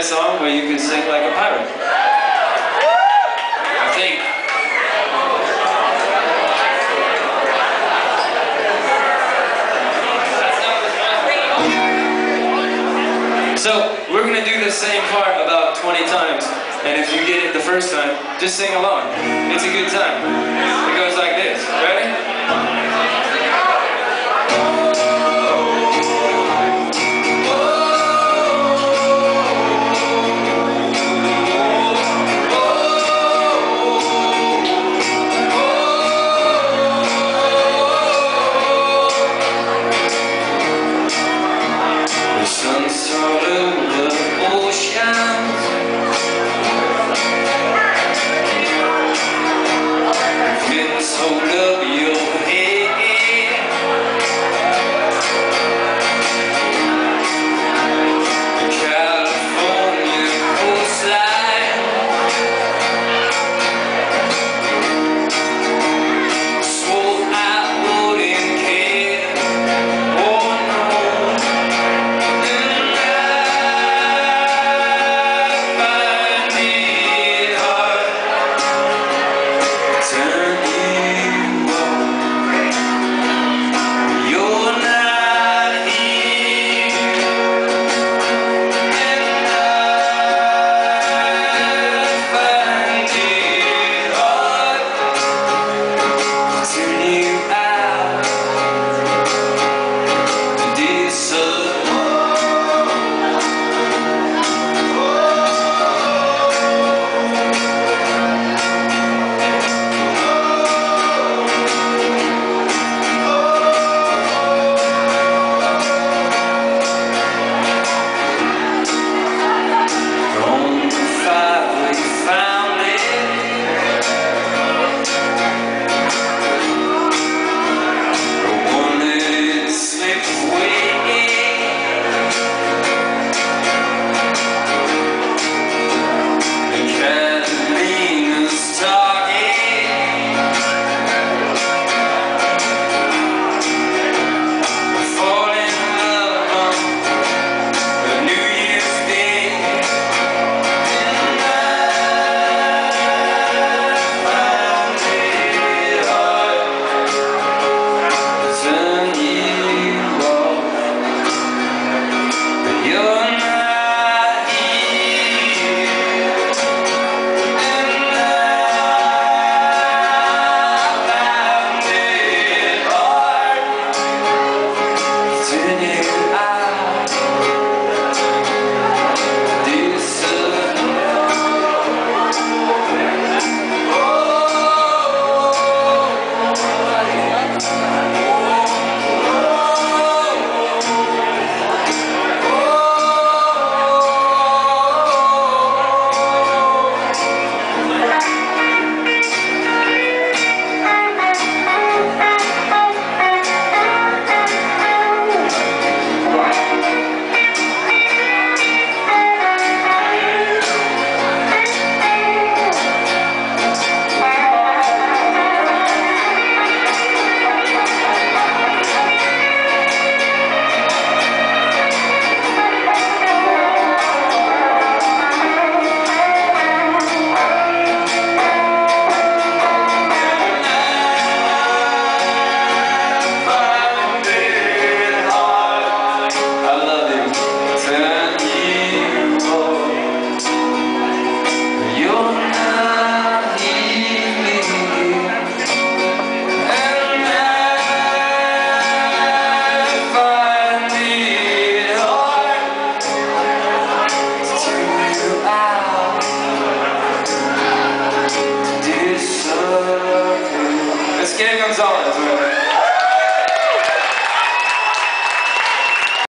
a song where you can sing like a pirate. I think. So, we're going to do this same part about 20 times. And if you get it the first time, just sing along. It's a good time. It goes like this. Ready? The sun's all over the ocean. Winds hold up your head. The California coastline. Swore I wouldn't care. Oh no. Let's get Gonzalez.